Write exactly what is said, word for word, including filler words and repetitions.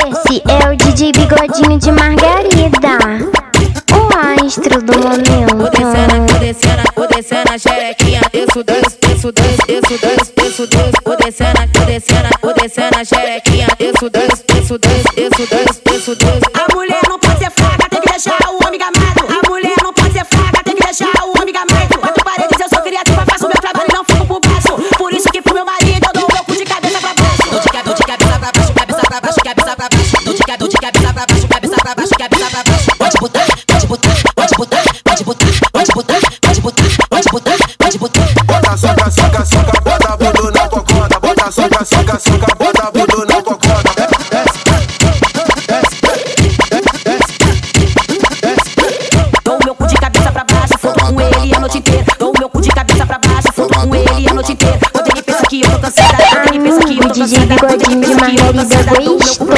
Esse é o D J Bigodinho de Margarida, o astro do momento. Vou descendo, vou descendo, vou descendo a xerequinha. Desço dois, desço dois, desço dois, desço dois. Vou descendo, vou descendo, vou descendo a xerequinha. Desço dois, desço dois, desço dois, desço dois. A mulher não pode ser fraca, tem que deixar o homem gamado. A mulher não pode ser fraca, tem que deixar o homem gamado. Quatro paredes, eu sou criativa, faço meu trabalho e não fico por baixo. Por isso que pro meu marido eu dou o meu cu de cabeça pra baixo. Dou de cabeça pra baixo, cabeça pra baixo, cabeça pra baixo. Dou de cabeça pra baixo, cabeça pra baixo, cabeça pra baixo. Pode botar, pode botar, pode botar, pode botar, pode botar, pode botar, pode botar, pode botar. Bota soca, soca, soca, bota bundo na cocota. Bota soca, soca, soca, bota bundo na cocota. Dou o meu cu de cabeça pra baixo, foto com ele a noite inteira. Dou o meu cu de cabeça pra baixo, foto com ele a noite inteira. Quando ele pensa que eu tô cansada, quando ele pensa que eu tô D J cansada, quando ele Bigodinho de pensa que eu tô Margarida, cansada, dou o meu cu egoísta.